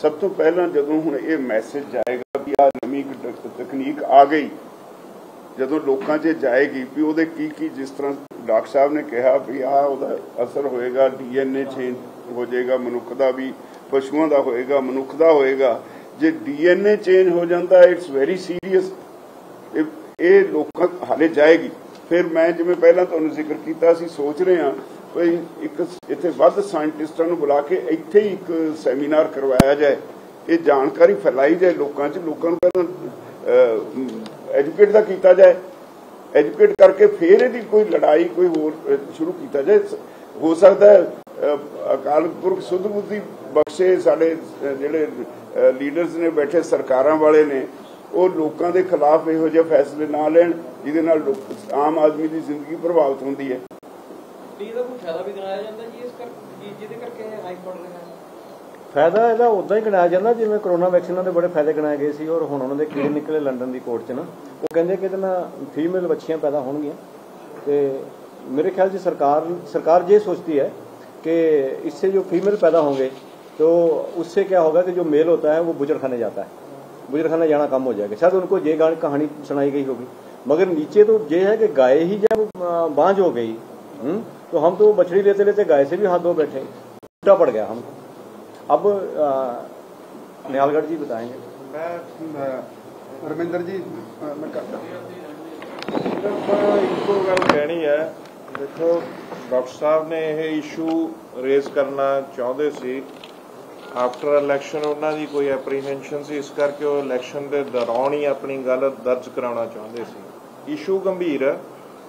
सब तो पहला जदों हुण ये मैसेज जाएगा भी आ नवीं तकनीक आ गई, जदों लोकां 'च जाएगी भी उहदे की जिस तरह डॉक्टर साहब ने कहा भी आ उहदा असर होएगा, DNA चेंज हो जाएगा, मनुख दा भी पशुओं का होएगा, मनुख दा होएगा। जे DNA चेंज हो जाता इट्स वेरी सीरीयस, ये लोकां हाले जाएगी। फिर मैं जिवें पहला तुहानूं जिक्र कीता सी सोच रहे हाँ कोई एक इत्थे वध साइंटिस्टां नूं बुला के इत्थे ही एक सैमीनार करवाया जाए, ये जानकारी फैलाई जाए लोकां 'च, लोकां नूं पहलां एजुकेट दा कीता जाए, एजुकेट करके फिर इहदी कोई लड़ाई कोई होर शुरू कीता जाए। हो सकता है अकाल पुरख सुध बुद्धि बख्शे साडे जिहड़े लीडर्स ने बैठे सरकारां वाले ने वो लोगों के खिलाफ इहो जिहे फैसले ना लैण जिहदे नाल आम आदमी की जिंदगी प्रभावित होंदी है। फायदा ਇਹਦਾ उदा ही गिनाया जाता जिवें करोना वैक्सीन के बड़े फायदे गिनाए गए सी और हुण उन्हां दे कीड़े निकले लंडन की कोर्ट च ना, वो कहंदे कि फीमेल बच्चियां पैदा होणगियां। ते मेरे ख्याल से सरकार ये सोचती है कि इससे जो फीमेल पैदा होंगे तो उससे क्या होगा कि जो मेल होता है वो बुजरखाने जाता है, बुजरखाने जाना कम हो जाएगा। शायद उनको ये कहानी सुनाई गई होगी, मगर नीचे तो ये है कि गाय ही जब बांझ हो गई तो हम तो बछड़ी लेते लेते गाय से भी हाथ धो बैठे, उल्टा पड़ गया हमको। अब निहालगढ़ जी बताएंगे। मैं रविंदर जी मैं इको गल कहनी है। देखो डॉक्टर साहब ने यह इशू रेज करना चाहते सी आफ्टर इलैक्शन, उन्होंने कोई एप्रीहेंशन सी, इस करके वो इलैक्शन के दौरान ही अपनी गल दर्ज कराना चाहते सी। इशू गंभीर है,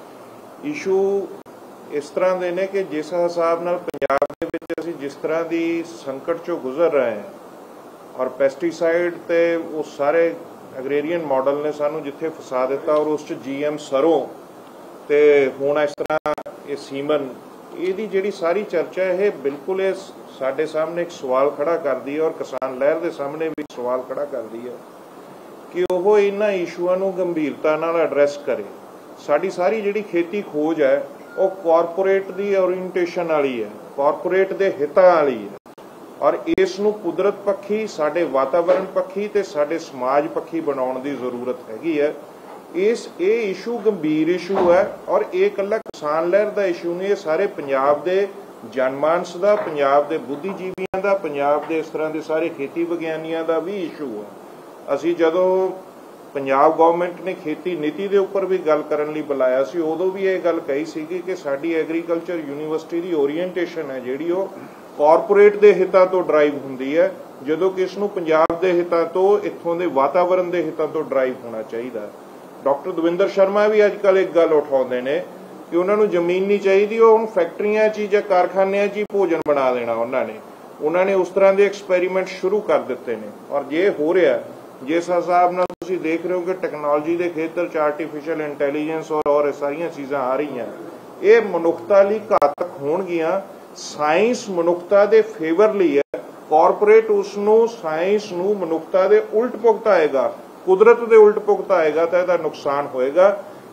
इशू इस तरह के ने कि जिस हिसाब नाल पंजाब दे विच असीं जिस तरह की संकट चों गुजर रहे हैं और पेस्टिसाइड ते वो सारे एग्रेरियन मॉडल ने सानू जिथे फसा दिता और उस GM सरों ते हुण इस तरह ये सीमन, इहदी जिहड़ी सारी चर्चा है बिल्कुल ये साडे सामने एक सवाल खड़ा करदी है और किसान लहर दे सामने भी सवाल खड़ा करदी है कि वो इन्हां इशूआं नूं गंभीरता नाल एड्रैस करे। साडी सारी जिहड़ी खेती खोज है वो कॉरपोरेट की ओरीएंटेशन वाली है, कॉरपोरेट के हितां वाली है और इस नूं कुदरत पक्षी साडे वातावरण पक्षी ते साडे समाज पक्षी बनाउण दी जरूरत हैगी है। ये इशू गंभीर इशू है और ये कल्ला किसान लहर का इशू नहीं, ये सारे पंजाब के जनमानस का, पंजाब के बुद्धिजीवियों का, पंजाब के इस तरह के सारे खेती विग्यानियों का भी इशू है। असी जदों पंजाब गवर्नमेंट ने खेती नीति के उपर भी गल करन लई बुलाया सी, उदों भी ये गल कही सी कि साडी एग्रीकल्चर यूनीवर्सिटी की ओरीएंटेशन है जिहड़ी वो कॉरपोरेट के हितां तो ड्राइव हुंदी है, जदों कि इसनूं पंजाब के हितां तो इत्थों के वातावरण के हितां तो ड्राइव होना चाहिए। डॉक्टर दविंदर शर्मा भी अजकल एक गल उठाउंदे ने कि उन्होंने जमीन नहीं चाहिए, उन्होंने फैक्ट्रियां च या कारखानियां च भोजन बना देना। उन्होंने उस तरह के एक्सपेरीमेंट शुरू कर दिते ने और ये हो रहा है जिस हिसाब नाल तुसीं देख रहे हो कि टैक्नोलॉजी के खेत्र च आर्टिफिशियल इंटैलीजेंस और सारियां चीज़ां आ रही हैं, ये मनुखता लई घातक होणगियां। साइंस मनुखता के फेवर लई है, कॉरपोरेट उसनूं साइंस नूं मनुखता के उल्ट भुगताएगा, कुदरत के उल्ट भुगताएगा तो इसका नुकसान होएगा।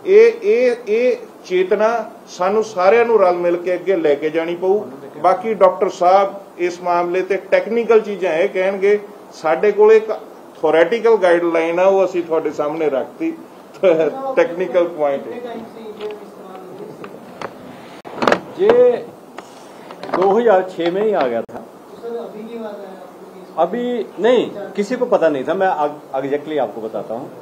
ये चेतना सानू सारिਆਂ ਨੂੰ रल मिल के अगे लेके जानी पऊ। बाकी डॉक्टर साहब इस मामले ते टैक्नीकल चीज़ां ये कहणगे, साडे कोल एक थोरैटिकल गाइडलाइन है वो असीं तुहाडे सामने रखती, टैक्नीकल पॉइंट ये 2006 में ही आ गया था, अभी नहीं किसी को पता नहीं था। मैं एग्जैक्टली आपको बताता हूँ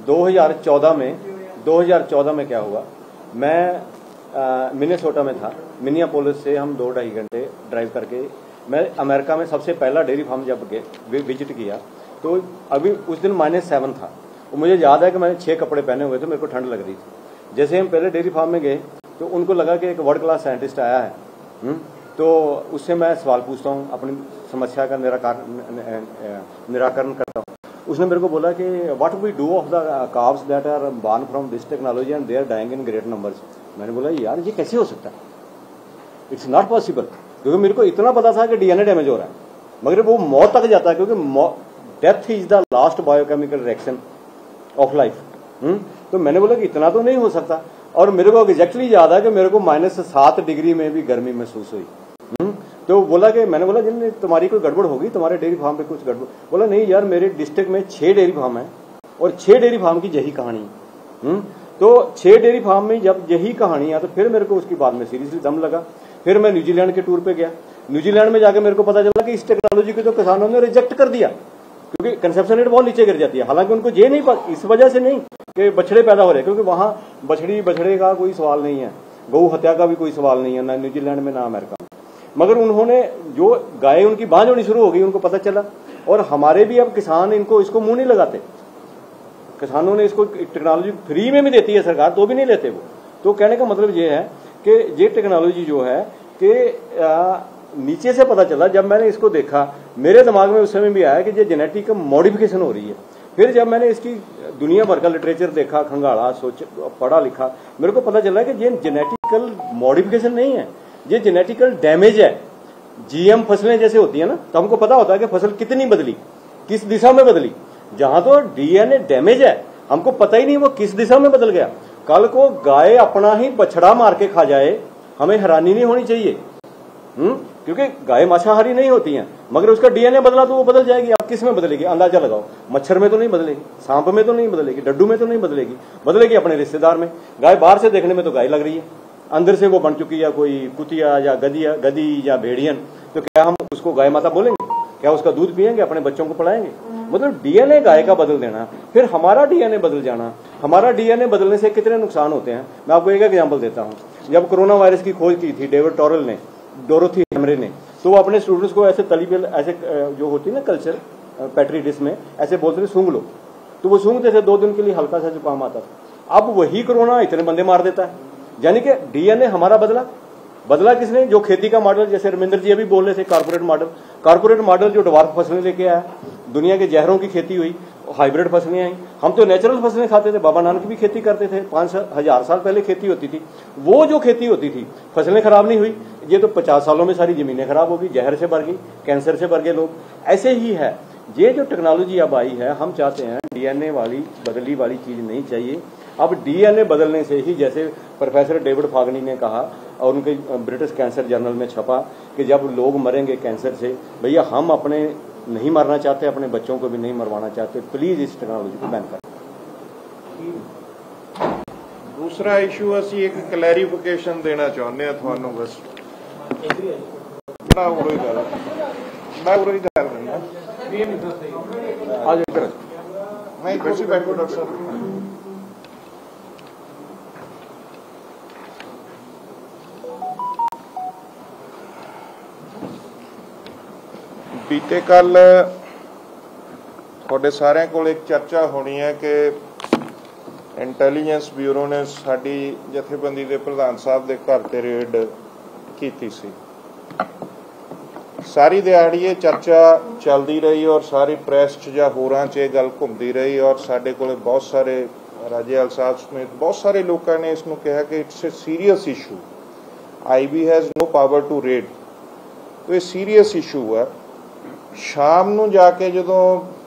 2014 में क्या हुआ। मैं मिनेसोटा में था, मिनियापोलिस से हम 2-2.5 घंटे ड्राइव करके मैं अमेरिका में सबसे पहला डेयरी फार्म जब विजिट किया तो अभी उस दिन -7 था। और मुझे याद है कि मैंने 6 कपड़े पहने हुए थे, मेरे को ठंड लग रही थी। जैसे हम पहले डेयरी फार्म में गए तो उनको लगा कि एक वर्ल्ड क्लास साइंटिस्ट आया है, तो उससे मैं सवाल पूछता हूँ, अपनी समस्या का निराकरण करता हूँ। उसने मेरे को बोला कि what we do of the cows that are born from this technology and they are dying in great numbers. मैंने बोला यार ये कैसे हो सकता है, इट्स नॉट पॉसिबल, क्योंकि मेरे को इतना पता था कि DNA डैमेज हो रहा है, मगर वो मौत तक जाता है, क्योंकि death is the last biochemical reaction of life. तो मैंने बोला कि इतना तो नहीं हो सकता। और मेरे को एग्जैक्टली याद है कि मेरे को -7 डिग्री में भी गर्मी महसूस हुई। तो बोला कि मैंने बोला जिन तुम्हारी कोई गड़बड़ होगी, तुम्हारे डेयरी फार्म पे कुछ गड़बड़। बोला नहीं यार, मेरे डिस्ट्रिक्ट में 6 डेयरी फार्म है और 6 डेयरी फार्म की यही कहानी। तो 6 डेयरी फार्म में जब यही कहानी है तो फिर मेरे को उसकी बाद में सीरियसली दम लगा। फिर मैं न्यूजीलैंड के टूर पे गया। न्यूजीलैंड में जाकर मेरे को पता चला कि इस टेक्नोलॉजी को तो किसानों ने रिजेक्ट कर दिया, क्योंकि कंसेप्शन रेट बहुत नीचे गिर जाती है। हालांकि उनको ये नहीं पता, इस वजह से नहीं कि बछड़े पैदा हो रहे, क्योंकि वहां बछड़े का कोई सवाल नहीं है, गौ हत्या का भी कोई सवाल नहीं है, ना न्यूजीलैंड में ना अमेरिका में। मगर उन्होंने जो गाय उनकी बांझ होनी शुरू हो गई, उनको पता चला। और हमारे भी अब किसान इसको मुंह नहीं लगाते। किसानों ने इसको टेक्नोलॉजी फ्री में भी देती है सरकार, तो भी नहीं लेते वो। तो कहने का मतलब ये है कि ये टेक्नोलॉजी जो है कि नीचे से पता चला। जब मैंने इसको देखा, मेरे दिमाग में उस समय भी आया कि ये जेनेटिक मॉडिफिकेशन हो रही है। फिर जब मैंने इसकी दुनिया भर का लिटरेचर देखा, खंगाला, पढ़ा लिखा, मेरे को पता चला कि ये जेनेटिकल मॉडिफिकेशन नहीं है, ये जेनेटिकल डैमेज है। जीएम फसलें जैसे होती है ना, तो हमको पता होता है कि फसल कितनी बदली, किस दिशा में बदली। जहां तो डीएनए डैमेज है, हमको पता ही नहीं वो किस दिशा में बदल गया। कल को गाय अपना ही बछड़ा मार के खा जाए, हमें हैरानी नहीं होनी चाहिए। क्योंकि गाय मांसाहारी नहीं होती हैं, मगर उसका डीएनए बदला तो वो बदल जाएगी। आप किस में बदलेगी? अंदाजा लगाओ। मच्छर में तो नहीं बदलेगी, सांप में तो नहीं बदलेगी, डड्डू में तो नहीं बदलेगी, बदलेगी अपने रिश्तेदार में। गाय बाहर से देखने में तो गाय लग रही है, अंदर से वो बन चुकी है कोई कुतिया या गदी या भेड़ियन। तो क्या हम उसको गाय माता बोलेंगे? क्या उसका दूध पियेंगे, अपने बच्चों को पढ़ाएंगे? मतलब डीएनए गाय का बदल देना, फिर हमारा डीएनए बदल जाना। हमारा डीएनए बदलने से कितने नुकसान होते हैं, मैं आपको एक एग्जांपल देता हूं। जब कोरोना वायरस की खोज की थी डेविड टोरल ने, डोरोथी हेमरे ने, तो वो अपने स्टूडेंट्स को ऐसे तली पे ऐसे जो होती है ना कल्चर पेट्री डिश में, ऐसे बोलते थे सूंघ लो, तो वो सूंघते थे। 2 दिन के लिए हल्का सा जुकाम आता था। अब वही कोरोना इतने बंदे मार देता है। यानी कि डीएनए हमारा बदला किसने? जो खेती का मॉडल, जैसे रविंद्र जी अभी बोल रहे थे, कारपोरेट मॉडल जो डवार्फ फसलें लेके आया, दुनिया के जहरों की खेती हुई, हाइब्रिड फसलें आई। हम तो नेचुरल फसलें खाते थे, बाबा नानक भी खेती करते थे, 5,000 साल पहले खेती होती थी। वो जो खेती होती थी, फसलें खराब नहीं हुई। ये तो 50 सालों में सारी जमीनें खराब हो गई, जहर से भर गई, कैंसर से भर गए लोग। ऐसे ही है ये जो टेक्नोलॉजी अब आई है, हम चाहते हैं डीएनए वाली बदली वाली चीज नहीं चाहिए। अब डीएनए बदलने से ही, जैसे प्रोफेसर डेविड फागनी ने कहा और उनके ब्रिटिश कैंसर जर्नल में छपा कि जब लोग मरेंगे कैंसर से, भैया हम अपने नहीं मरना चाहते, अपने बच्चों को भी नहीं मरवाना चाहते, प्लीज इस टेक्नोलॉजी को बैन करें। दूसरा इशू असी एक क्लैरिफिकेशन देना चाहते हैं थानू, बस मैं उरी गल करना मैं कुर्सी बैठो डॉक्टर साहब। बीते कल थोड़े सारे को एक चर्चा होनी है कि इंटैलीजेंस ब्यूरो ने साडी जथेबंदी के प्रधान साहब के घर ते रेड की सी। सारी दिहाड़ी ये चर्चा चलती रही और सारी प्रैस च या होरां च गल घूमती रही और साडे कोले बहुत सारे राजेवाल साहब समेत बहुत सारे लोगों ने इसनूं कहा कि it's a serious issue, IB has no power to raid. तो ये सीरीयस इशू है। शाम नूं जाके जदों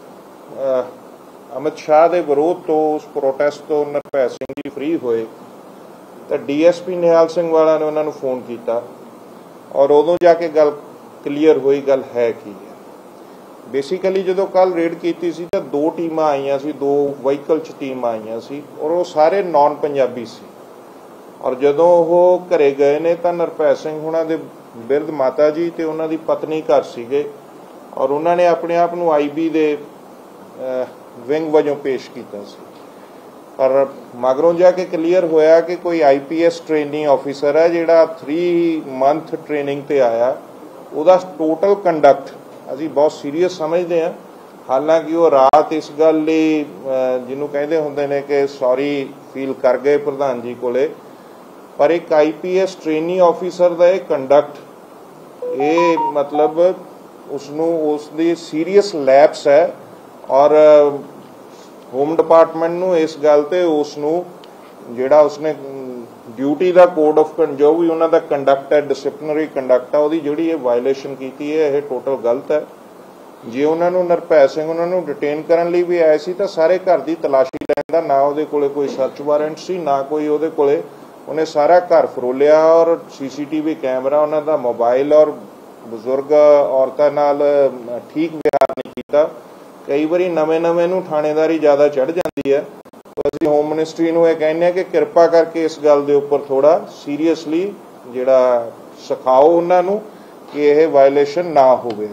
अमित शाह के विरोध तो उस प्रोटेस्ट तो नरभै सिंह जी फ्री होए तो डीएसपी निहाल सिंह वाला ने उन्होंने फोन किया और उदों जाके गल क्लीयर हुई गल है की है। बेसिकली जो कल रेड की तो 2 टीम आईयां सी, 2 व्हीकल च टीम आईयां सी और वो सारे नॉन पंजाबी सी। और जदों वो घरे गए ने तो नरभै सिंह हुणां दे बिरध माता जी ते उन्हां दी पत्नी घर सीगे और उन्होंने अपने आप को आईबी दे विंग वजों पेश किया सी। पर मगरों जाके क्लीयर होया कि कोई आईपीएस ट्रेनिंग ऑफिसर है जिहड़ा 3 मंथ ट्रेनिंग ते आया, उहदा टोटल कंडक्ट असीं बहुत सीरीयस समझते हैं। हालांकि वो रात इस गल लई जिन्हों कहते होंदे ने कि सॉरी फील कर गए प्रधान जी कोले, पर एक आईपीएस ट्रेनिंग ऑफिसर का एक कंडक्ट ये मतलब उसकी सीरीयस लैप्स है और होम डिपार्टमेंट नूं इस गल ते उसनूं जिहड़ा उसने ड्यूटी का कोड ऑफ जो भी उन्हां दा कंडक्ट है, डिसिपलिनरी कंडक्ट है, उहदी जिहड़ी वायलेशन कीती है यह टोटल गलत है। जे उन्होंने नरभै सिंह उन्होंने डिटेन करने लिए भी आए सी तो सारे घर की तलाशी लैंदा, ना उहदे कोले कोई सर्च वारंट सी, ना कोई उहदे कोले, उन्हें सारा घर फरोलिया और सीसीटीवी कैमरा, उन्हों दा मोबाइल और ਬਜ਼ੁਰਗ ਔਰਤਾਂ ਨਾਲ ਠੀਕ ਵਿਹਾਰ ਨਹੀਂ ਕੀਤਾ। ਕਈ ਵਾਰੀ ਨਵੇਂ ਨੂੰ ਥਾਣੇਦਾਰੀ ਜ਼ਿਆਦਾ ਚੜ੍ਹ ਜਾਂਦੀ ਹੈ। ਅਸੀਂ ਹੋਮ ਮਿਨਿਸਟਰੀ ਨੂੰ ਇਹ ਕਹਿੰਦੇ ਹਾਂ ਕਿ ਕਿਰਪਾ ਕਰਕੇ ਇਸ ਗੱਲ ਦੇ ਉੱਪਰ ਥੋੜਾ ਸੀਰੀਅਸਲੀ ਜਿਹੜਾ ਸਿਖਾਓ ਉਹਨਾਂ ਨੂੰ ਕਿ ਇਹ ਵਾਇਲੇਸ਼ਨ ਨਾ ਹੋਵੇ।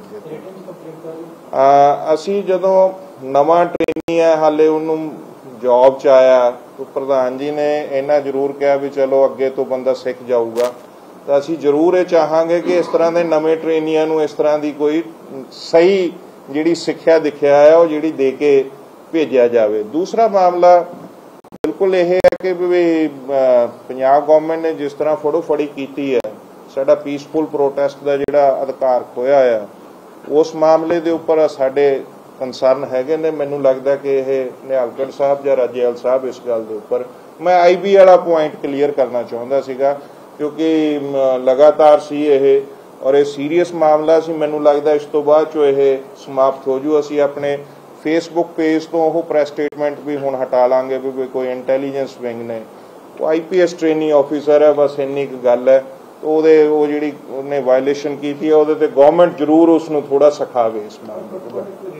ਅਸੀਂ ਜਦੋਂ ਨਵਾਂ ਟ੍ਰੇਨੀ ਹੈ, ਹਾਲੇ ਉਹਨੂੰ ਜੌਬ 'ਚ ਆਇਆ, ਤਾਂ ਪ੍ਰਧਾਨ ਜੀ ਨੇ ਇਹਨਾਂ ਜ਼ਰੂਰ ਕਿਹਾ ਵੀ ਚਲੋ ਅੱਗੇ ਤੋਂ ਬੰਦਾ ਸਿੱਖ ਜਾਊਗਾ। ਤਾਂ ਅਸੀਂ ਜ਼ਰੂਰ ਇਹ ਚਾਹਾਂਗੇ ਕਿ ਇਸ ਤਰ੍ਹਾਂ ਦੇ ਨਵੇਂ ਟ੍ਰੇਨੀਆਂ ਨੂੰ ਇਸ ਤਰ੍ਹਾਂ ਦੀ ਕੋਈ ਸਹੀ ਜਿਹੜੀ ਸਿੱਖਿਆ ਦਿਖਿਆ ਹੈ ਉਹ ਜਿਹੜੀ ਦੇ ਕੇ ਭੇਜਿਆ ਜਾਵੇ। ਦੂਸਰਾ ਮਾਮਲਾ ਬਿਲਕੁਲ ਇਹ ਹੈ ਕਿ ਵੀ ਪੰਜਾਬ ਗੌਰਮੈਂਟ ਨੇ ਜਿਸ ਤਰ੍ਹਾਂ ਫੜੋ-ਫੜੀ ਕੀਤੀ ਹੈ, ਸਾਡਾ ਪੀਸਫੁਲ ਪ੍ਰੋਟੈਸਟ ਦਾ ਜਿਹੜਾ ਅਧਿਕਾਰ ਖੋਇਆ ਆ, ਉਸ ਮਾਮਲੇ ਦੇ ਉੱਪਰ ਸਾਡੇ ਕੰਸਰਨ ਹੈਗੇ ਨੇ। ਮੈਨੂੰ ਲੱਗਦਾ ਕਿ ਇਹ ਨਿਹਾਲਗੜ੍ਹ ਸਾਹਿਬ ਜਾਂ ਰਾਜੇਵਾਲ ਸਾਹਿਬ ਇਸ ਗੱਲ ਦੇ ਉੱਪਰ ਮੈਂ IB ਵਾਲਾ ਪੁਆਇੰਟ ਕਲੀਅਰ ਕਰਨਾ ਚਾਹੁੰਦਾ ਸੀਗਾ, ਕਿਉਂਕਿ ਲਗਾਤਾਰ ਸੀ ਇਹ ਔਰ ਇਹ ਸੀਰੀਅਸ ਮਾਮਲਾ ਸੀ। ਮੈਨੂੰ ਲੱਗਦਾ ਇਸ ਤੋਂ ਬਾਅਦ 'ਚੋਂ ਇਹ ਸਮਾਪਤ ਹੋ ਜੂ। ਅਸੀਂ ਆਪਣੇ ਫੇਸਬੁੱਕ ਪੇਜ ਤੋਂ ਉਹ ਪ੍ਰੈਸ ਸਟੇਟਮੈਂਟ ਵੀ ਹੁਣ ਹਟਾ ਲਾਂਗੇ ਵੀ ਕੋਈ ਇੰਟੈਲੀਜੈਂਸ ਵਿੰਗ ਨੇ, ਉਹ IPS ਟ੍ਰੇਨਿੰਗ ਆਫੀਸਰ ਹੈ, ਬਸ ਇੰਨੀ ਕੁ ਗੱਲ ਹੈ। ਉਹ ਜਿਹੜੀ ਉਹਨੇ ਵਾਇਲੇਸ਼ਨ ਕੀਤੀ ਹੈ ਉਹਦੇ ਤੇ ਗਵਰਨਮੈਂਟ ਜ਼ਰੂਰ ਉਸ ਨੂੰ ਥੋੜਾ ਸਿਖਾਵੇ ਇਸ ਮਾਮਲੇ ਤੋਂ।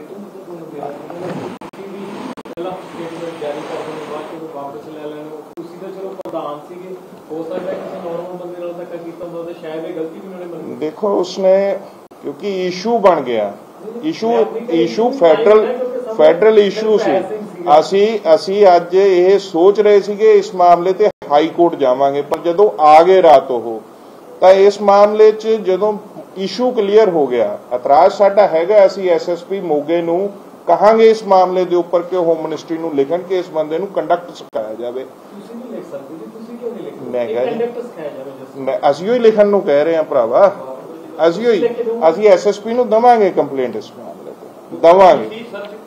ਦੇਖੋ ਉਸਨੇ ਕਿਉਂਕਿ ਇਸ਼ੂ ਬਣ ਗਿਆ, ਇਸ਼ੂ ਫੈਡਰਲ ਇਸ਼ੂ ਸੀ। ਅਸੀਂ ਅੱਜ ਇਹ ਸੋਚ ਰਹੇ ਸੀਗੇ ਇਸ ਮਾਮਲੇ ਤੇ ਹਾਈ ਕੋਰਟ ਜਾਵਾਂਗੇ, ਪਰ ਜਦੋਂ ਆ ਗਏ ਰਾਤ ਉਹ, ਤਾਂ ਇਸ ਮਾਮਲੇ 'ਚ ਜਦੋਂ ਇਸ਼ੂ ਕਲੀਅਰ ਹੋ ਗਿਆ, ਇਤਰਾਜ਼ ਸਾਡਾ ਹੈਗਾ, ਅਸੀਂ SSP ਮੋਗੇ ਨੂੰ ਕਹਾਂਗੇ ਇਸ ਮਾਮਲੇ ਦੇ ਉੱਪਰ ਕਿ ਹੋਮ ਮਿਨਿਸਟਰੀ ਨੂੰ ਲਿਖਣ ਕਿ ਇਸ ਬੰਦੇ ਨੂੰ ਕੰਡਕਟ ਸਿਖਾਇਆ ਜਾਵੇ। ਮੈਂ ਕਿਹਾ ਅਸੀਂ ਹੀ ਲਿਖਣ ਨੂੰ ਕਹਿ ਰਹੇ ਹਾਂ ਭਰਾਵਾ, ਅਸੀਂ SSP ਨੂੰ ਦੇਵਾਂਗੇ ਕੰਪਲੇਂਟ ਇਸ ਮਾਮਲੇ ਤੇ ਦੇਵਾਂਗੇ।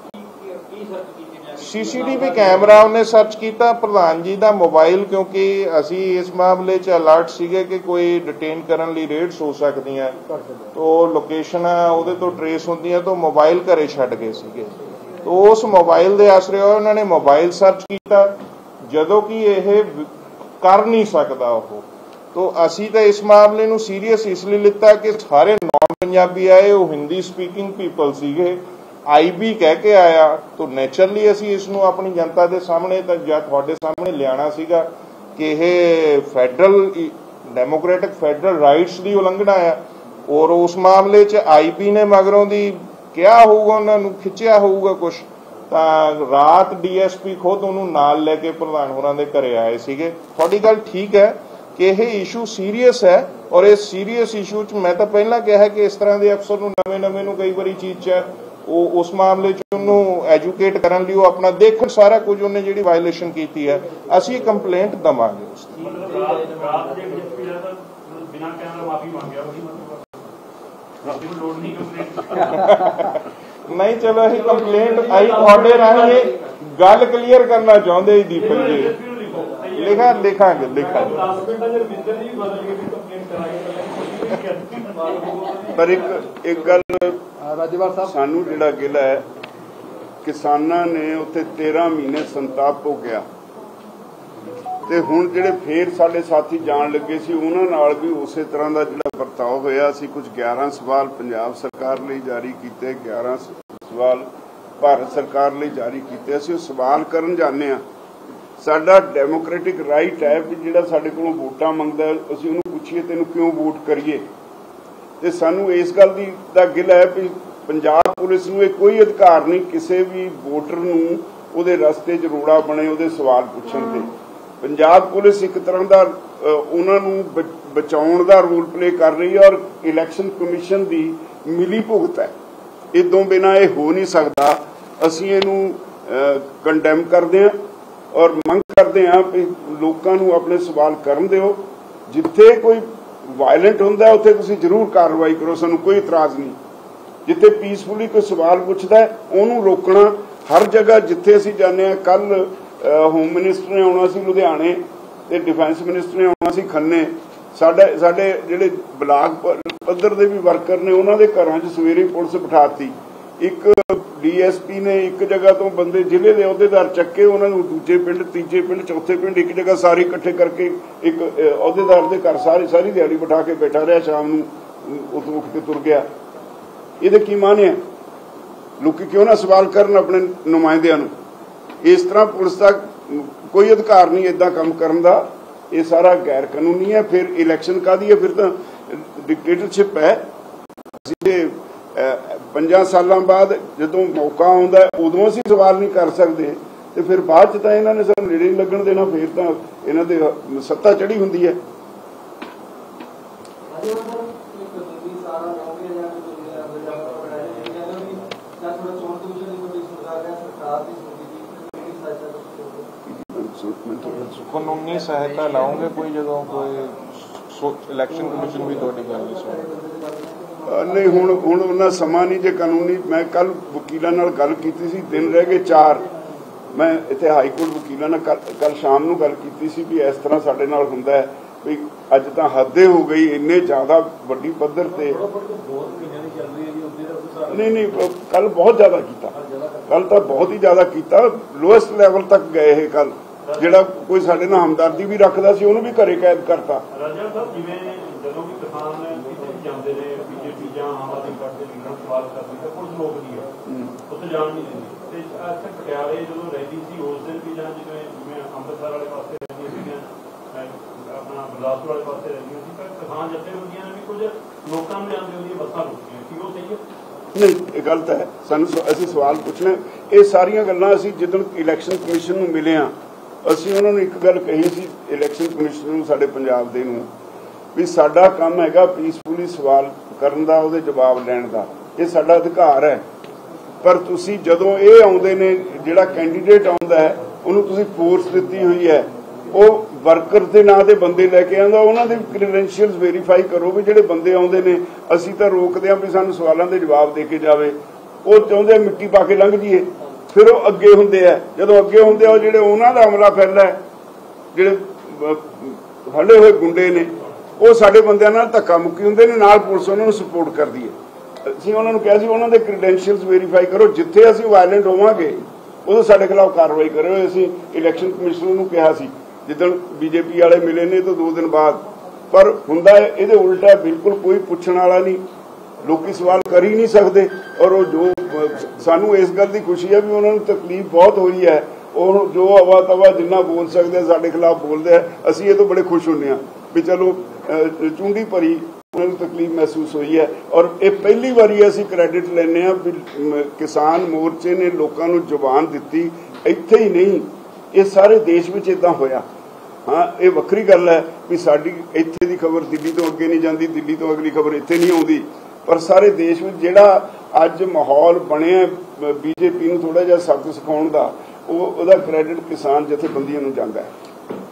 CCTV ਕੈਮਰਾ ਉਹਨੇ ਸਰਚ ਕੀਤਾ, ਪ੍ਰਧਾਨ ਜੀ ਦਾ ਮੋਬਾਈਲ, ਕਿਉਂਕਿ ਅਸੀਂ ਇਸ ਮਾਮਲੇ 'ਚ ਅਲਰਟ ਸੀਗੇ ਕਿ ਕੋਈ ਡਿਟੇਨ ਕਰਨ ਲਈ ਰੇਡਸ ਹੋ ਸਕਦੀਆਂ, ਤਾਂ ਲੋਕੇਸ਼ਨ ਉਹਦੇ ਤੋਂ ਟਰੇਸ ਹੁੰਦੀਆਂ, ਤਾਂ ਮੋਬਾਈਲ ਘਰੇ ਛੱਡ ਗਏ ਸੀਗੇ। ਤਾਂ ਉਸ ਮੋਬਾਈਲ ਦੇ ਆਸਰੇ ਉਹਨਾਂ ਨੇ ਮੋਬਾਈਲ ਸਰਚ ਕੀਤਾ, ਜਦੋਂ ਕਿ ਇਹ ਕਰ ਨਹੀਂ ਸਕਦਾ ਉਹ। ਤਾਂ ਅਸੀਂ ਤਾਂ ਇਸ ਮਾਮਲੇ ਨੂੰ ਸੀਰੀਅਸ ਇਸ ਲਈ ਲਿੱਤਾ ਕਿ ਸਾਰੇ ਨੌਨ ਪੰਜਾਬੀ ਆਏ, ਉਹ ਹਿੰਦੀ ਸਪੀਕਿੰਗ ਪੀਪਲ ਸੀਗੇ, IB ਕਹਿ ਕੇ ਆਇਆ, ਤਾਂ ਨੈਚੁਰਲੀ ਅਸੀਂ ਇਸ ਨੂੰ ਆਪਣੀ ਜਨਤਾ ਦੇ ਸਾਹਮਣੇ ਤਾਂ ਜਾਂ ਤੁਹਾਡੇ ਸਾਹਮਣੇ ਲਿਆਣਾ ਸੀਗਾ ਕਿ ਇਹ ਫੈਡਰਲ ਡੈਮੋਕ੍ਰੈਟਿਕ ਫੈਡਰਲ ਰਾਈਟਸ ਦੀ ਉਲੰਘਣਾ ਆ। ਔਰ ਉਸ ਮਾਮਲੇ 'ਚ IB ਨੇ ਮਗਰੋਂ ਦੀ ਕਿਹਾ ਹੋਊਗਾ, ਉਹਨਾਂ ਨੂੰ ਖਿੱਚਿਆ ਹੋਊਗਾ ਕੁਛ, ਤਾਂ ਰਾਤ DSP ਖੁਦ ਉਹਨੂੰ ਨਾਲ ਲੈ ਕੇ ਪ੍ਰਧਾਨ ਹੋਰਾਂ ਦੇ ਘਰੇ ਆਏ ਸੀਗੇ। ਤੁਹਾਡੀ ਗੱਲ ਠੀਕ ਹੈ ਕਿ ਇਹ ਇਸ਼ੂ ਸੀਰੀਅਸ ਹੈ, ਔਰ ਇਸ ਸੀਰੀਅਸ ਇਸ਼ੂ 'ਚ ਮੈਂ ਤਾਂ ਪਹਿਲਾਂ ਕਿਹਾ ਕਿ ਇਸ ਤਰ੍ਹਾਂ ਦੇ ਅਫਸਰ ਨੂੰ ਨਵੇਂ ਨੂੰ ਕਈ ਵਾਰੀ ਚੀਜ਼ 'ਚ ਉਹ ਉਸ ਮਾਮਲੇ 'ਚ ਉਹਨੂੰ ਐਜੂਕੇਟ ਕਰਨ ਲਈ ਉਹ ਆਪਣਾ ਦੇਖਣ ਸਾਰਾ ਕੁਝ, ਉਹਨੇ ਜਿਹੜੀ ਵਾਇਲੇਸ਼ਨ ਕੀਤੀ ਹੈ ਅਸੀਂ ਕੰਪਲੇਂਟ ਦਵਾਂਗੇ ਉਸ ਦੀ। ਨਹੀਂ ਚਲੋ ਅਸੀਂ ਕੰਪਲੇਂਟ ਅਸੀਂ ਤੁਹਾਡੇ ਰਾਹੀਂ ਗੱਲ ਕਲੀਅਰ ਕਰਨਾ ਚਾਹੁੰਦੇ ਦੀਪਕ ਜੀ, ਲਿਖਾਂਗੇ। ਪਰ ਇੱਕ ਗੱਲ ਰਾਜੇਵਾਲ ਸਾਹਿਬ, ਸਾਨੂੰ ਜਿਹੜਾ ਗਿਲਾ ਹੈ, ਕਿਸਾਨਾਂ ਨੇ ਉੱਥੇ 13 ਮਹੀਨੇ ਸੰਤਾਪ ਭੋਗਿਆ, ਤੇ ਹੁਣ ਜਿਹੜੇ ਫੇਰ ਸਾਡੇ ਸਾਥੀ ਜਾਣ ਲੱਗੇ ਸੀ ਉਹਨਾਂ ਨਾਲ ਵੀ ਉਸੇ ਤਰ੍ਹਾਂ ਦਾ ਜਿਹੜਾ ਵਰਤਾਓ ਹੋਇਆ। ਅਸੀਂ ਕੁਝ 11 ਸਵਾਲ ਪੰਜਾਬ ਸਰਕਾਰ ਲਈ ਜਾਰੀ ਕੀਤੇ, 11 ਸਵਾਲ ਭਾਰਤ ਸਰਕਾਰ ਲਈ ਜਾਰੀ ਕੀਤੇ। ਅਸੀਂ ਉਹ ਸਵਾਲ ਕਰਨ ਜਾਂਦੇ ਹਾਂ, ਸਾਡਾ ਡੈਮੋਕ੍ਰੈਟਿਕ ਰਾਈਟ ਹੈ ਵੀ ਜਿਹੜਾ ਸਾਡੇ ਕੋਲੋਂ ਵੋਟਾਂ ਮੰਗਦਾ ਅਸੀਂ ਉਹਨੂੰ ਪੁੱਛੀਏ ਤੈਨੂੰ ਕਿਉਂ ਵੋਟ ਕਰੀਏ। ਤੇ ਸਾਨੂੰ ਇਸ ਗੱਲ ਦਾ ਗਿਲਾ ਹੈ ਵੀ ਪੰਜਾਬ ਪੁਲਿਸ ਨੂੰ ਇਹ ਕੋਈ ਅਧਿਕਾਰ ਨਹੀਂ ਕਿਸੇ ਵੀ ਵੋਟਰ ਨੂੰ ਉਹਦੇ ਰਸਤੇ 'ਚ ਰੋੜਾ ਬਣੇ ਉਹਦੇ ਸਵਾਲ ਪੁੱਛਣ ਤੇ। ਪੰਜਾਬ ਪੁਲਿਸ ਇੱਕ ਤਰ੍ਹਾਂ ਦਾ ਉਹਨਾਂ ਨੂੰ ਬਚਾਉਣ ਦਾ ਰੋਲ ਪਲੇ ਕਰ ਰਹੀ ਹੈ, ਔਰ ਇਲੈਕਸ਼ਨ ਕਮਿਸ਼ਨ ਦੀ ਮਿਲੀ ਭੁਗਤ ਹੈ। ਇਦੋਂ ਬਿਨਾਂ ਇਹ ਹੋ ਨਹੀਂ ਸਕਦਾ। ਅਸੀਂ ਇਹਨੂੰ ਕੰਡੈਮ ਕਰਦੇ ਹਾਂ ਔਰ ਮੰਗ ਕਰਦੇ ਹਾਂ ਕਿ ਲੋਕਾਂ ਨੂੰ ਆਪਣੇ ਸਵਾਲ ਕਰਨ ਦਿਓ। ਜਿੱਥੇ ਕੋਈ ਵਾਇਲੈਂਟ ਹੁੰਦਾ ਉੱਥੇ ਤੁਸੀਂ ਜ਼ਰੂਰ ਕਾਰਵਾਈ ਕਰੋ, ਸਾਨੂੰ ਕੋਈ ਇਤਰਾਜ਼ ਨਹੀਂ। ਜਿੱਥੇ ਪੀਸਫੁਲੀ ਕੋਈ ਸਵਾਲ ਪੁੱਛਦਾ ਉਹਨੂੰ ਰੋਕਣਾ ਹਰ ਜਗ੍ਹਾ ਜਿੱਥੇ ਅਸੀਂ ਜਾਂਦੇ ਹਾਂ। ਕੱਲ ਹੋਮ ਮਿਨਿਸਟਰ ਨੇ ਆਉਣਾ ਸੀ ਲੁਧਿਆਣੇ ਤੇ ਡਿਫੈਂਸ ਮਿਨਿਸਟਰ ਨੇ ਆਉਣਾ ਸੀ ਖੰਨੇ। ਸਾਡੇ ਜਿਹੜੇ ਬਲਾਕ ਪੱਧਰ ਦੇ ਵੀ ਵਰਕਰ ਨੇ ਉਹਨਾਂ ਦੇ ਘਰਾਂ 'ਚ ਸਵੇਰੇ ਪੁਲਿਸ ਬਿਠਾਤੀ। ਇੱਕ DSP ਨੇ ਇੱਕ ਜਗ੍ਹਾ ਤੋਂ ਬੰਦੇ ਜ਼ਿਲ੍ਹੇ ਦੇ ਅਹੁਦੇਦਾਰ ਚੱਕੇ, ਉਹਨਾਂ ਨੂੰ ਦੂਜੇ ਪਿੰਡ, ਤੀਜੇ ਪਿੰਡ, ਚੌਥੇ ਪਿੰਡ ਇੱਕ ਜਗ੍ਹਾ ਸਾਰੇ ਇਕੱਠੇ ਕਰਕੇ ਇੱਕ ਅਹੁਦੇਦਾਰ ਦੇ ਘਰ ਸਾਰੀ ਦਿਹਾੜੀ ਬਿਠਾ ਕੇ ਬੈਠਾ ਰਿਹਾ। ਸ਼ਾਮ ਨੂੰ उतो उठ के तुर गया। ये की माने है? लोग क्यों ना सवाल करन अपने नुमाइंदियां नूं? इस तरह पुलिस का कोई अधिकार नहीं इदा काम करन दा। ये सारा गैर कानूनी है। फिर इलैक्शन काहदी है? फिर तो डिक्टेटरशिप है। 5 सालों बाद जो मौका आउंदा उदों असीं सवाल नहीं कर सकते, तो फिर बाद च इन्हों ने सानूं नेड़े नहीं लगन देना। फिर तो इन्हां दे सत्ता चढ़ी हुंदी है। कानूनी सहायता लाओगे कोई जो कोई इलैक्शन कमीशन भी थोड़ी गल नहीं सुन नहीं हुण उन्ना समा नहीं जे कानूनी। मैं कल वकीलों नाल गल कीती सी, दिन रह गए 4। मैं इत्थे हाई कोर्ट वकीलों नाल कल शाम नूं गल कीती सी भी इस तरह साडे नाल हुंदा है भी अज तां हदे हो गई, इन्ने ज़्यादा वड्डी पद्धर ते नहीं कल बहुत ज़्यादा कीता। कल तो बहुत ही ज़्यादा कीता, लोएस्ट लैवल तक गए है। कल जिहड़ा कोई साडे नाल हमदर्दी भी रखदा सी उहनूं भी घरे कैद करता। नहीं गलत है। सानूं असीं सवाल पूछना ये सारियां गल्लां असीं जिदन इलैक्शन कमीशन नूं मिले हां, असीं उन्हां नूं एक गल कही सी इलैक्शन कमीशन नूं साडे पंजाब दे नूं भी साडा काम हैगा पीसफुली सवाल करन दा, उहदे जवाब लैण दा। ये साडा अधिकार है। पर तुसीं जदों ये आउंदे ने जिहड़ा कैंडीडेट आउंदा है उहनूं तुसीं फोर्स दित्ती हुई है, वो वर्कर के नाँ के बंदे लैके आंदा, उन्होंने क्रीडेंशियल्स वेरीफाई करो भी जिहड़े बंदे आउंदे ने असीं तां रोकदे हां भी सानूं सवालों के जवाब दे के जावे। वो चाहुंदे मिट्टी पा के लंघ जाइए। फिर वो अगे हुंदे आ, जदों अगे हुंदे आ जिहड़े उन्हां दा हमला फैला है, जिहड़े फड़े हुए गुंडे ने वो साडे बंदिआं नाल धक्का मुक्की हुंदे ने, नाल पुलिस उन्हां नूं सपोर्ट करदी है। असीं उन्हां नूं कहा सी उन्हां दे क्रीडेंशियल्स वेरीफाई करो, जिथे असीं वायलेंट होवांगे उदों साडे खिलाफ कार्रवाई करो। असीं इलैक्शन कमिश्नर नूं कहा सी जिदन बीजेपी वाले मिले ने तो 2 दिन बाद, पर हुंदा इहदे उल्टा बिल्कुल कोई पुछण वाला नहीं, लोग सवाल कर ही नहीं सकते। और वो जो सानू इस गल की खुशी है भी उन्होंने तकलीफ बहुत हुई है, वो जो हवा तवा जिन्ना बोल सकते साडे खिलाफ बोलते हैं, असीं ये तो बड़े खुश होंगे भी चलो चूंडी भरी उन्होंने तकलीफ महसूस हुई है। और ये पहली बारी असीं क्रेडिट लैने भी किसान मोर्चे ने लोगों को जुबान दी, इत्थे ही नहीं ये सारे देश में इदां होया। हाँ ये वक्री गल है भी साडी इत्थे दी खबर दिल्ली तो अगे नहीं जाती, दिल्ली तो अगली खबर इत्थे नहीं आउंदी, पर सारे देश में जिहड़ा अज माहौल बनिया बीजेपी नूं थोड़ा जिहा सबक सिखाउण दा, ਉਹਦਾ क्रेडिट किसान जथेबंदियों नूं जांदा है।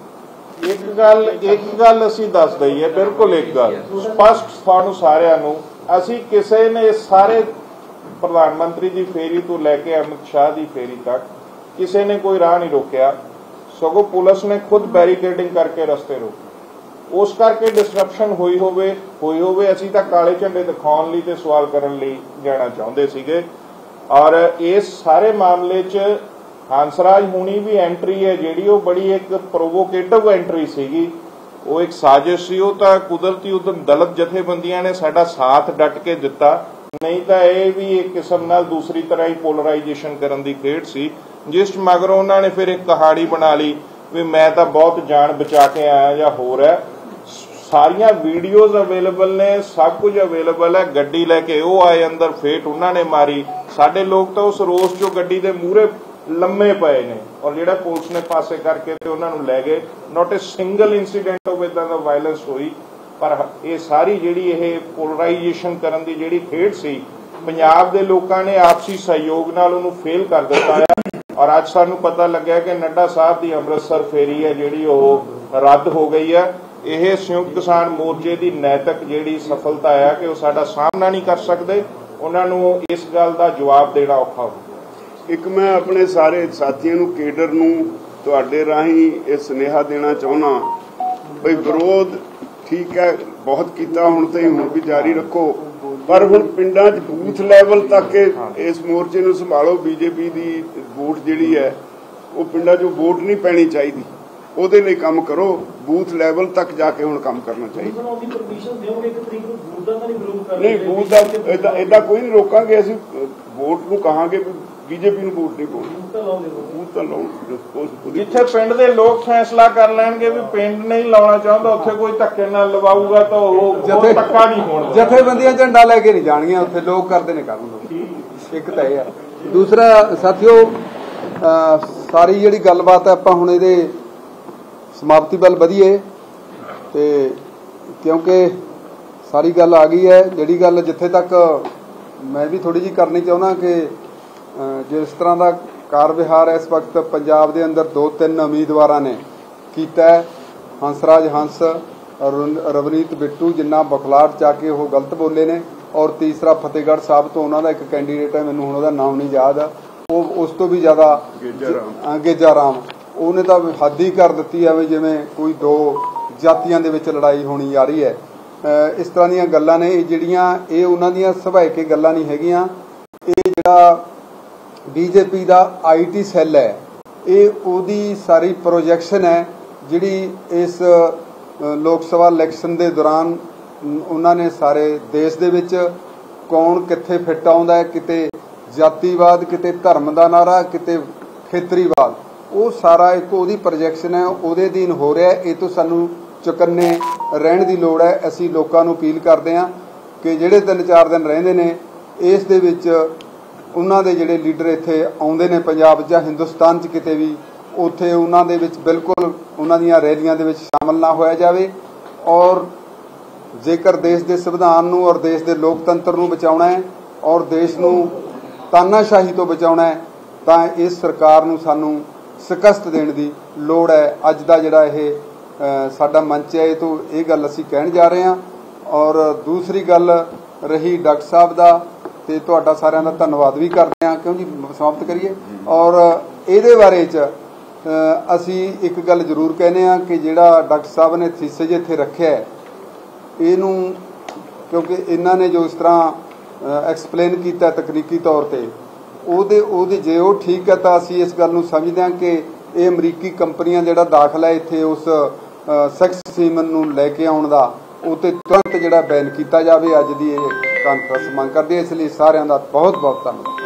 एक गल असीं दस दईए, बिल्कुल एक गल स्पष्ट तुहानूं सारिआं नूं, असीं किसी ने सारे प्रधानमंत्री की फेरी तो लैके अमित शाह की फेरी तक किसी ने कोई राह नहीं रोकया, सगों पुलिस ने खुद बैरीकेडिंग करके रस्ते रोके। उस करके डिसरप्शन हुई होवे असीं तां काले झंडे दिखाउण लई ते सवाल करन लई जाना चाहुंदे सीगे। और इस सारे मामले च हंसराज हुणी भी एंट्री है जिहड़ी वो बड़ी एक प्रोवोकेटिव एंट्री सीगी, वो एक साजिश सी। वो तां कुदरती उदम दलित जथेबंदियां ने साडा साथ डट के दिता, नहीं तो यह भी एक किस्म नाल दूसरी तरह ही पोलराइजेशन करन दी खेड सी, जिस मगरों उन्होंने फिर एक कहानी बना ली भी मैं तो बहुत जान बचा के आया या होर है। सारिया वीडियोज अवेलेबल ने, सब कुछ अवेलेबल है। गड्डी लैके वो आए अंदर, फेट उन्होंने मारी। साडे लोग तो उस रोस चो गड्डी दे मूहरे लम्मे पए ने और जिहड़ा पुलिस ने पासे करके ते उन्हां नूं लै गए। Not a single incident of इदां दा वायलेंस हुई, पर ये सारी जिहड़ी ये पोलराइजेशन करन दी जिहड़ी खेड सी, पंजाब दे लोकां ने आपसी सहयोग नाल उहनूं फेल कर दिता है। और अज सानूं पता लग्या कि नड्डा साहब दी अमृतसर फेरी है जिहड़ी ओह रद्द हो गई है। यह संयुक्त किसान मोर्चे की नैतिक जिहड़ी सफलता है कि वह साडा सामना नहीं कर सकते, उन्हां नूं इस गल का जवाब देना औखा हो। एक मैं अपने सारे साथियों नूं केडर नूं तुहाडे राहीं ये सुनेहा देना चाहुंदा बई विरोध ठीक है बहुत किया, हुण ते हुण भी जारी रखो, पर हुण पिंडां 'च बूथ लैवल तक इस मोर्चे नूं संभालो। बीजेपी की वोट जिहड़ी है वो पिंडां 'चों वोट नहीं पैनी चाहिदी। ਉਹਦੇ ਲਈ ਕੰਮ ਕਰੋ, ਬੂਥ ਲੈਵਲ ਤੱਕ ਜਾ ਕੇ ਹੁਣ ਕੰਮ ਕਰਨਾ ਚਾਹੀਦਾ। ਨਹੀਂ, ਬੂਥ ਦਾ ਏਦਾਂ ਕੋਈ ਨਹੀਂ ਰੋਕਾਂਗੇ ਅਸੀਂ, ਵੋਟ ਨੂੰ ਕਹਾਂਗੇ ਬੀਜੇਪੀ ਨੂੰ ਵੋਟ ਨਹੀਂ ਪਾਉਣੀ, ਬੂਥ ਤਾਂ ਲਾਉਣ। ਜਿੱਥੇ ਪਿੰਡ ਦੇ ਲੋਕ ਫੈਸਲਾ ਕਰ ਲੈਣਗੇ ਵੀ ਪਿੰਡ ਨਹੀਂ ਲਾਉਣਾ ਚਾਹੁੰਦਾ, ਉੱਥੇ ਕੋਈ ਧੱਕੇ ਨਾਲ ਲਵਾਊਗਾ ਤਾਂ ਉਹ ਧੱਕਾ ਨਹੀਂ ਹੋਣਾ। ਜਥੇਬੰਦੀਆਂ ਝੰਡਾ ਲੈ ਕੇ ਨਹੀਂ ਜਾਣਗੀਆਂ, ਉੱਥੇ ਲੋਕ ਕਰਦੇ ਨੇ ਕੰਮ। ਇੱਕ ਤਾਂ ਇਹ ਹੈ। ਦੂਸਰਾ ਸਾਥੀਓ, ਸਾਰੀ ਜਿਹੜੀ ਗੱਲਬਾਤ ਹੈ ਆਪਾਂ ਹੁਣ ਇਹਦੇ ਸਮਾਪਤੀ ਵੱਲ ਵਧੀਏ, ਤੇ ਕਿਉਂਕਿ ਸਾਰੀ ਗੱਲ ਆ ਗਈ ਹੈ। ਜਿਹੜੀ ਗੱਲ ਜਿੱਥੇ ਤੱਕ ਮੈਂ ਵੀ ਥੋੜੀ ਜਿਹੀ ਕਰਨੀ ਚਾਹੁੰਦਾ ਕਿ ਜਿਸ ਤਰ੍ਹਾਂ ਦਾ ਕਾਰ ਵਿਹਾਰ ਇਸ ਵਕਤ ਪੰਜਾਬ ਦੇ ਅੰਦਰ 2-3 ਉਮੀਦਵਾਰਾਂ ਨੇ ਕੀਤਾ ਹੈ, ਹੰਸਰਾਜ ਹੰਸ, ਰਵਨੀਤ ਬਿੱਟੂ ਜਿੰਨਾ ਬਖਲਾਟ ਚਾ ਕੇ ਉਹ ਗਲਤ ਬੋਲੇ ਨੇ, ਔਰ ਤੀਸਰਾ ਫਤਿਹਗੜ੍ਹ ਸਾਹਿਬ ਤੋਂ ਉਹਨਾਂ ਦਾ ਇੱਕ ਕੈਂਡੀਡੇਟ ਹੈ, ਮੈਨੂੰ ਹੁਣ ਉਹਦਾ ਨਾਮ ਨਹੀਂ ਯਾਦ, ਉਹ ਉਸ ਤੋਂ ਵੀ ਜ਼ਿਆਦਾ ਗੇਜਾ ਰਾਮ, ਉਹਨੇ ਤਾਂ ਹੱਦ ਹੀ ਕਰ ਦਿੱਤੀ ਹੈ ਵੀ ਜਿਵੇਂ ਕੋਈ ਦੋ ਜਾਤੀਆਂ ਦੇ ਵਿੱਚ ਲੜਾਈ ਹੋਣੀ ਜਾ ਰਹੀ ਹੈ। ਇਸ ਤਰ੍ਹਾਂ ਦੀਆਂ ਗੱਲਾਂ ਨੇ ਜਿਹੜੀਆਂ, ਇਹ ਉਹਨਾਂ ਦੀਆਂ ਸੁਭਾਇਕ ਗੱਲਾਂ ਨਹੀਂ ਹੈਗੀਆਂ। ਇਹ ਜਿਹੜਾ ਬੀਜੇਪੀ ਦਾ IT ਸੈੱਲ ਹੈ, ਇਹ ਉਹਦੀ ਸਾਰੀ ਪ੍ਰੋਜੈਕਸ਼ਨ ਹੈ ਜਿਹੜੀ ਇਸ ਲੋਕ ਸਭਾ ਇਲੈਕਸ਼ਨ ਦੇ ਦੌਰਾਨ ਉਹਨਾਂ ਨੇ ਸਾਰੇ ਦੇਸ਼ ਦੇ ਵਿੱਚ ਕੌਣ ਕਿੱਥੇ ਫਿੱਟ ਆਉਂਦਾ ਹੈ, ਕਿਤੇ ਜਾਤੀਵਾਦ, ਕਿਤੇ ਧਰਮ ਦਾ ਨਾਰਾ, ਕਿਤੇ ਖੇਤਰੀਵਾਦ, ਉਹ ਸਾਰਾ ਇੱਕ ਉਹਦੀ ਪ੍ਰੋਜੈਕਸ਼ਨ ਹੈ, ਉਹਦੇ ਅਧੀਨ ਹੋ ਰਿਹਾ। ਇਹ ਤੋਂ ਸਾਨੂੰ ਚੁਕੰਨੇ ਰਹਿਣ ਦੀ ਲੋੜ ਹੈ। ਅਸੀਂ ਲੋਕਾਂ ਨੂੰ ਅਪੀਲ ਕਰਦੇ ਹਾਂ ਕਿ ਜਿਹੜੇ 3-4 ਦਿਨ ਰਹਿੰਦੇ ਨੇ ਇਸ ਦੇ ਵਿੱਚ ਉਹਨਾਂ ਦੇ ਜਿਹੜੇ ਲੀਡਰ ਇੱਥੇ ਆਉਂਦੇ ਨੇ ਪੰਜਾਬ ਜਾਂ ਹਿੰਦੁਸਤਾਨ 'ਚ ਕਿਤੇ ਵੀ, ਉੱਥੇ ਉਹਨਾਂ ਦੇ ਵਿੱਚ ਬਿਲਕੁਲ ਉਹਨਾਂ ਦੀਆਂ ਰੈਲੀਆਂ ਦੇ ਵਿੱਚ ਸ਼ਾਮਲ ਨਾ ਹੋਇਆ ਜਾਵੇ। ਔਰ ਜੇਕਰ ਦੇਸ਼ ਦੇ ਸੰਵਿਧਾਨ ਨੂੰ ਔਰ ਦੇਸ਼ ਦੇ ਲੋਕਤੰਤਰ ਨੂੰ ਬਚਾਉਣਾ ਹੈ ਔਰ ਦੇਸ਼ ਨੂੰ ਤਾਨਾਸ਼ਾਹੀ ਤੋਂ ਬਚਾਉਣਾ ਹੈ ਤਾਂ ਇਸ ਸਰਕਾਰ ਨੂੰ ਸਾਨੂੰ ਸ਼ਿਕਸਤ ਦੇਣ ਦੀ ਲੋੜ ਹੈ। ਅੱਜ ਦਾ ਜਿਹੜਾ ਇਹ ਸਾਡਾ ਮੰਚ ਹੈ, ਇਹ ਤੋਂ ਇਹ ਗੱਲ ਅਸੀਂ ਕਹਿਣ ਜਾ ਰਹੇ ਹਾਂ। ਔਰ ਦੂਸਰੀ ਗੱਲ ਰਹੀ ਡਾਕਟਰ ਸਾਹਿਬ ਦਾ, ਤੇ ਤੁਹਾਡਾ ਸਾਰਿਆਂ ਦਾ ਧੰਨਵਾਦ ਵੀ ਕਰਦੇ ਹਾਂ। ਕਿਉਂ ਜੀ, ਸਮਾਪਤ ਕਰੀਏ। ਔਰ ਇਹਦੇ ਬਾਰੇ 'ਚ ਅਸੀਂ ਇੱਕ ਗੱਲ ਜ਼ਰੂਰ ਕਹਿੰਦੇ ਹਾਂ ਕਿ ਜਿਹੜਾ ਡਾਕਟਰ ਸਾਹਿਬ ਨੇ ਥੀਸਿਸ ਇੱਥੇ ਰੱਖਿਆ ਹੈ, ਇਹਨੂੰ ਕਿਉਂਕਿ ਇਹਨਾਂ ਨੇ ਜੋ ਇਸ ਤਰ੍ਹਾਂ ਐਕਸਪਲੇਨ ਕੀਤਾ ਤਕਨੀਕੀ ਤੌਰ ਤੇ, ਉਹਦੇ ਜੇ ਉਹ ਠੀਕ ਹੈ ਤਾਂ ਅਸੀਂ ਇਸ ਗੱਲ ਨੂੰ ਸਮਝਦੇ ਹਾਂ ਕਿ ਇਹ ਅਮਰੀਕੀ ਕੰਪਨੀਆਂ ਜਿਹੜਾ ਦਾਖਲਾ ਇੱਥੇ ਉਸ ਸੈਕਸ ਸੀਮਨ ਨੂੰ ਲੈ ਕੇ ਆਉਣ ਦਾ, ਉਹ ਤੇ ਤੁਰੰਤ ਜਿਹੜਾ ਬੈਨ ਕੀਤਾ ਜਾਵੇ। ਅੱਜ ਦੀ ਇਹ ਕਾਨਫਰੰਸ ਮੰਗ ਕਰਦੇ, ਇਸ ਲਈ ਸਾਰਿਆਂ ਦਾ ਬਹੁਤ ਬਹੁਤ ਧੰਨਵਾਦ।